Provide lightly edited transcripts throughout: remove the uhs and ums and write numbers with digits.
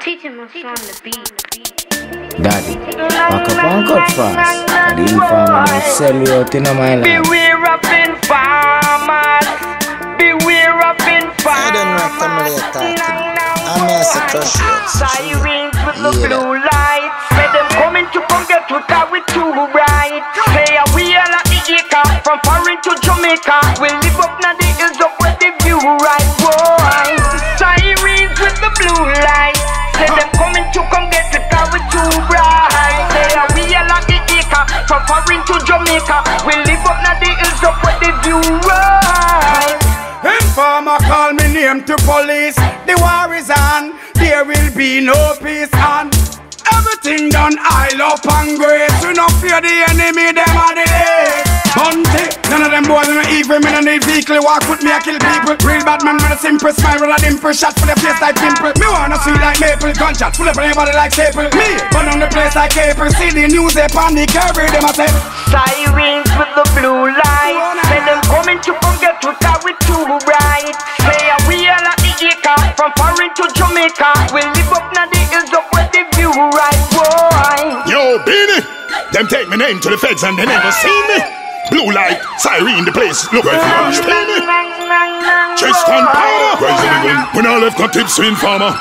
Teach him what's on the beat. Daddy, back up and cut fast. And the farmer will sell you out in my land. Beware of farmers. Beware of farmers. I don't know family talking. I'm here to crush you. Sirens with the blue lights. Say them coming to come get to car with two right. Say we are like the acre. From foreign to Jamaica. We live up now the hills up where the view right. Boy. Sirens with the blue lights. Say them coming to come get the car with two bright. Say we are like the acre. From foreign to Jamaica. We live up now the hills up where the view right. Informer call me name to police. The war is on. There will be no peace on. Everything done, I love and grace. We no fear the enemy, them are the days. Bunty, none of them boys are evil. Me no need vehicle, walk with me, I kill people. Real bad man with a simple smile, with a dimple shot for the face like pimple. Me wanna sweet like maple, gunshot full of anybody like staple. Me, burn on the place like April. See the news, they pan the carry, them a say Sirens with the blue light. Say them coming to come get to car with two right. Say we are like the acre. From foreign to Jamaica. We live up now the hills up where the view right, boy. Yo, Beanie, them take my name to the feds and they never see me. Blue light, siren the place, look right for you, stay me. Tristan Power, rise in the gun, when I left got tips in farmer.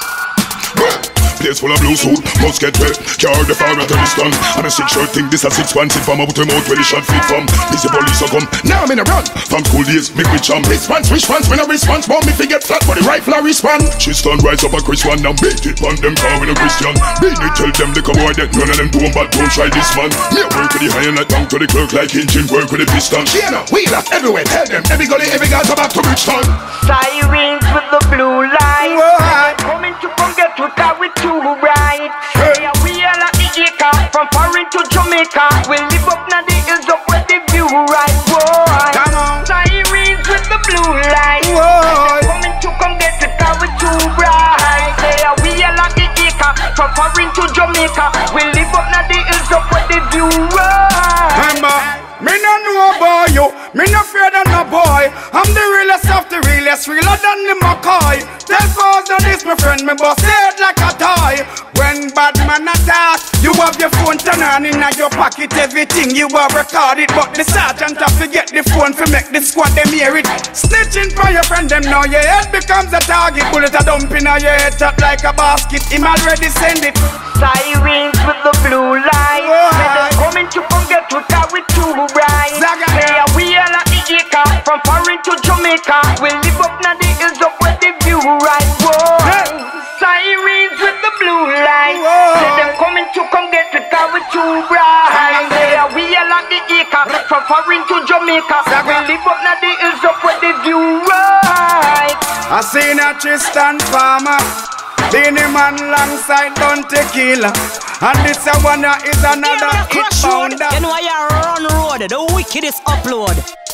Place full of blue suit, must get wet. Car the fire at the stun. And a 6-shirt thing, this a 6-1 farmer with him out where the shot fit from. This the police a come, now I'm in a run. From school days, make me jump. Response, when I response, want me to get flat, but the rifle I respond. She stand rise up a Chris one, now beat it on them car with a Christian. Beat it, tell them they come boy that none of them do them, but don't try this man. Me a work with the iron like down to the clerk like engine, work with the piston. She a wheeler everywhere, tell them, every gully, every guy's about to Bridgetown. Sirens with the blue light. Coming to come get to car with two right. Say we are like the acre. From foreign to Jamaica. We live up now the hills up where the view right, boy. Sirens with the blue light. Coming to come get the car with two right. Say we are like the acre. From foreign to Jamaica. We live up now the hills up where the view right. Remember, me no know about you. Me no fear than no boy. I'm the realest of the realest, realer than the McCoy. Tell folks that this my friend, me bust it like a toy. When bad man attack, you have your phone turn on in your pocket. Everything you have recorded, but the sergeant have to get the phone to make the squad them hear it. Snitching for your friend, them now your head becomes a target. Bullet a dump in your head, shot like a basket. Him already send it. Sirens with the blue light. Say them coming to come get to car with two right. Say we are like the acre. From foreign to Jamaica. We live up now the hills up where the view right, boy. Sirens with the blue light. Say them coming to come get to car with two right. Say we are like the acre. From foreign to Jamaica. We live up now the hills up where the view right. I seen a Tristan Farmer. Beenie Man alongside Don Tequila. And this one is another hit pounder. You know I run road, the wickedest upload.